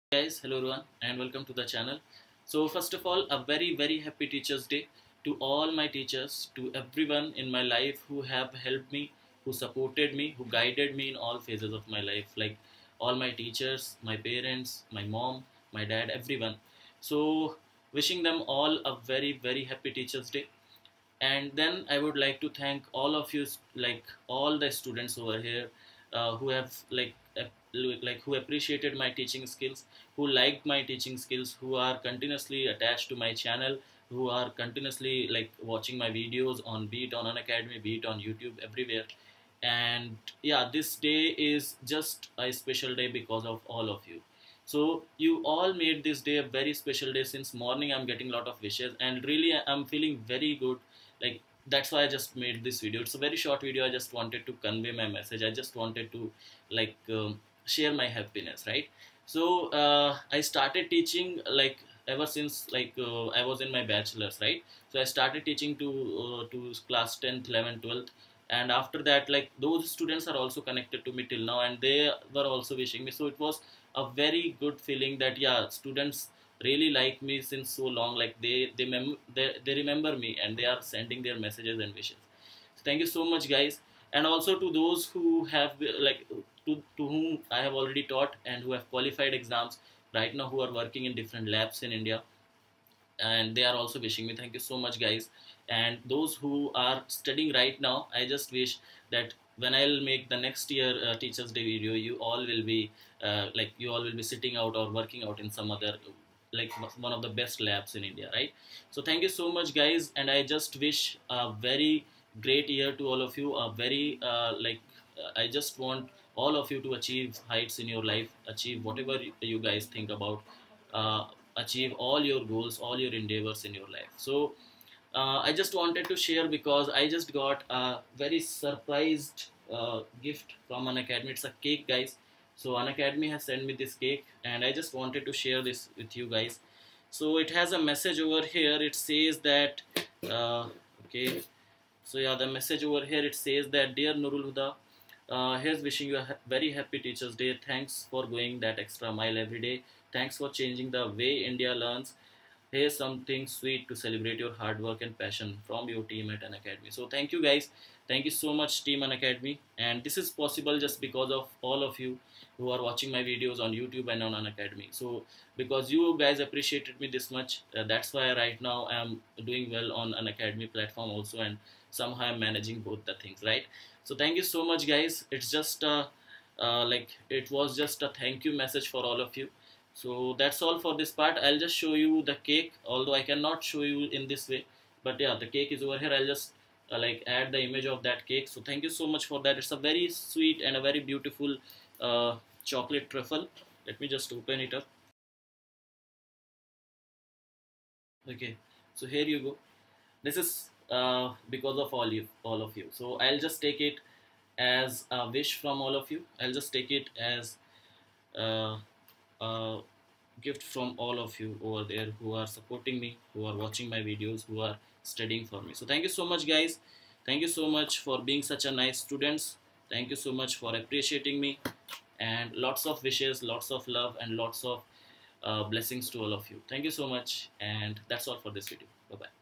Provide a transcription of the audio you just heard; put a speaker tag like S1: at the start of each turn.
S1: Guys, hello everyone and welcome to the channel. So first of all, a very happy Teachers Day to all my teachers, to everyone in my life who have helped me, who supported me, who guided me in all phases of my life, like all my teachers, my parents, my mom, my dad, everyone. So wishing them all a very happy Teachers Day. And then I would like to thank all of you, like all the students over here, who have who appreciated my teaching skills, who liked my teaching skills, who are continuously attached to my channel, who are continuously like watching my videos on, be it on Unacademy, be it on YouTube, everywhere. And yeah, this day is just a special day because of all of you. So you all made this day a very special day. Since morning I'm getting a lot of wishes, and really I'm feeling very good. Like, that's why I just made this video. It's a very short video. I just wanted to convey my message. I just wanted to like share my happiness, right? So I started teaching like ever since I was in my bachelor's, right? So I started teaching to class 10th, 11th, 12th, and after that, like, those students are also connected to me till now, and they were also wishing me. So it was a very good feeling that yeah, students really like me since so long. Like they remember me, and they are sending their messages and wishes. So thank you so much, guys. And also to those who have like to whom I have already taught and who have qualified exams right now, who are working in different labs in India, and they are also wishing me. Thank you so much, guys. And those who are studying right now, I just wish that when I'll make the next year Teachers Day video, you all will be you all will be sitting out or working out in some other, like, one of the best labs in India, right? So thank you so much, guys, and I just wish a very great year to all of you. A very I just want all of you to achieve heights in your life, achieve whatever you guys think about, uh, achieve all your goals, all your endeavors in your life. So I just wanted to share because I just got a very surprised gift from Unacademy. It's a cake, guys. So Unacademy has sent me this cake, and I just wanted to share this with you guys. So it has a message over here. It says that okay. So yeah, the message over here, it says that, dear Nurul Huda, here's wishing you a very happy Teachers Day. Thanks for going that extra mile every day. Thanks for changing the way India learns. Here's something sweet to celebrate your hard work and passion from your team at Unacademy. So thank you, guys. Thank you so much, team Unacademy. And this is possible just because of all of you who are watching my videos on YouTube and on Unacademy. So because you guys appreciated me this much, that's why right now I'm doing well on Unacademy platform also, and somehow I'm managing both the things, right? So thank you so much, guys. It's just it was just a thank you message for all of you. So that's all for this part. I'll just show you the cake, although I cannot show you in this way, but yeah, the cake is over here. I'll just add the image of that cake. So thank you so much for that. It's a very sweet and a very beautiful chocolate truffle. Let me just open it up. Okay, so here you go. This is because of all of you. So I'll just take it as a wish from all of you. I'll just take it as uh, a gift from all of you over there who are supporting me, who are watching my videos, who are studying for me. So thank you so much, guys. Thank you so much for being such a nice students. Thank you so much for appreciating me, and lots of wishes, lots of love, and lots of blessings to all of you. Thank you so much, and that's all for this video. Bye bye.